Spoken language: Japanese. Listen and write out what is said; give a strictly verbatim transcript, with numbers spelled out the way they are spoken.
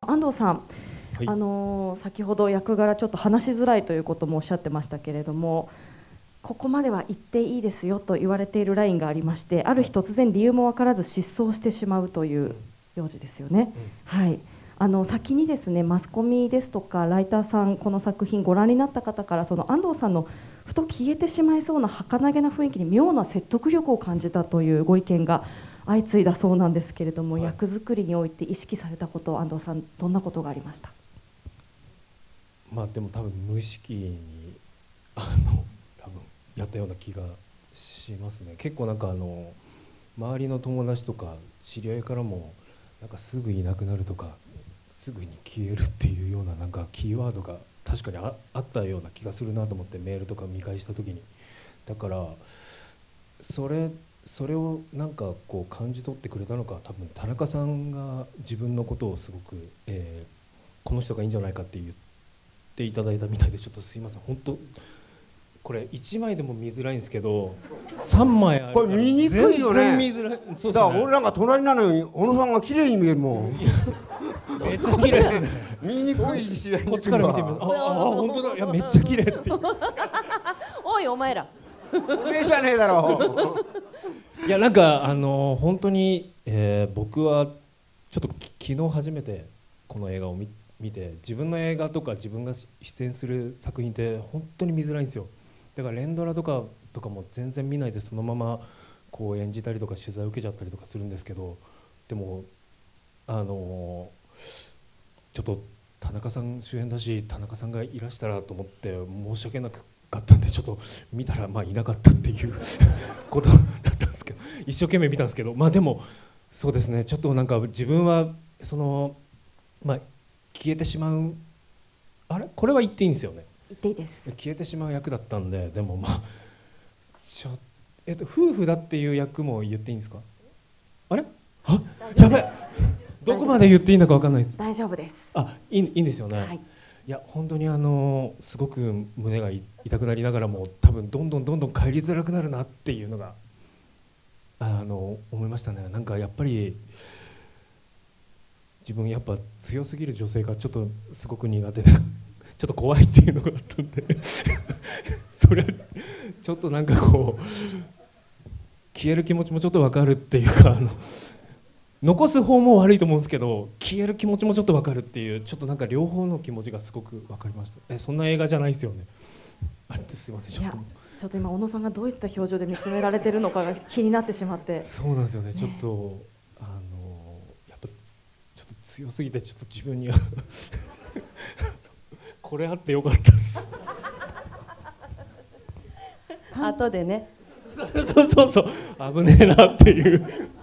安藤さん、 はい、 あのー先ほど役柄ちょっと話しづらいということもおっしゃってましたけれども、ここまでは言っていいですよと言われているラインがありまして、ある日突然理由も分からず失踪してしまうという幼児ですよね、うん、はい、あの先にですねマスコミですとかライターさん、この作品ご覧になった方から、その安藤さんのふと消えてしまいそうな儚げな雰囲気に妙な説得力を感じたというご意見が相次いだそうなんですけれども、はい、役作りにおいて意識されたこと、安藤さんどんなことがありました？ まあでも多分無意識にあの多分やったような気がしますね。結構なんかあの周りの友達とか知り合いからもなんかすぐいなくなるとかすぐに消えるっていうようななんかキーワードが確かに あ, あったような気がするなと思って、メールとか見返した時に、だからそれそれをなんかこう感じ取ってくれたのか、多分田中さんが自分のことをすごく、えー、この人がいいんじゃないかって言っていただいたみたいで、ちょっとすいません。本当これいちまいでも見づらいんですけどさんまいあるからこれ見にくいよね。 全然見づらい。そうですね、 だから俺なんか隣なのに小野さんが綺麗に見えるもん。 めっちゃ綺麗ですね。 見にくいし、 こっちから見てみる。ああ本当だ。いやめっちゃ綺麗って。 おいお前ら。 おめえじゃねえだろ。 いやなんかあの本当に、えー、僕はちょっと昨日初めてこの映画を 見, 見て自分の映画とか自分が出演する作品って本当に見づらいんですよ。だから連ドラとかとかも全然見ないでそのままこう演じたりとか取材を受けちゃったりとかするんですけど、でもあのちょっと田中さん主演だし田中さんがいらしたらと思って申し訳なかったんで、ちょっと見たらまあいなかったっていうことだったんですけど、一生懸命見たんですけど、まあでもそうですね、ちょっとなんか自分はそのまあ消えてしまう、あれこれは言っていいんですよね。 言っていいです。 消えてしまう役だったんで、でもまあちょ、えっと、夫婦だっていう役も言っていいんですか？あれあやばい、どこまで言っていいのか分かんないです。 大丈夫です。 あいい、いいんですよね、はい、いや本当にあのすごく胸が痛くなりながらも多分どんどんどんどん帰りづらくなるなっていうのがあの思いましたね。なんかやっぱり自分やっぱ強すぎる女性がちょっとすごく苦手でちょっと怖いっていうのがあったんでそれちょっとなんかこう消える気持ちもちょっと分かるっていうか、あの残す方も悪いと思うんですけど消える気持ちもちょっと分かるっていう、ちょっとなんか両方の気持ちがすごく分かりました。えそんな映画じゃないですよね。あれってすいません、ちょっとちょっと今小野さんがどういった表情で見つめられてるのかが気になってしまって。 そうなんですよね、ちょっとあのやっぱちょっと強すぎてちょっと自分にはこれあってよかったです後でね。 そうそうそう、危ねえなっていう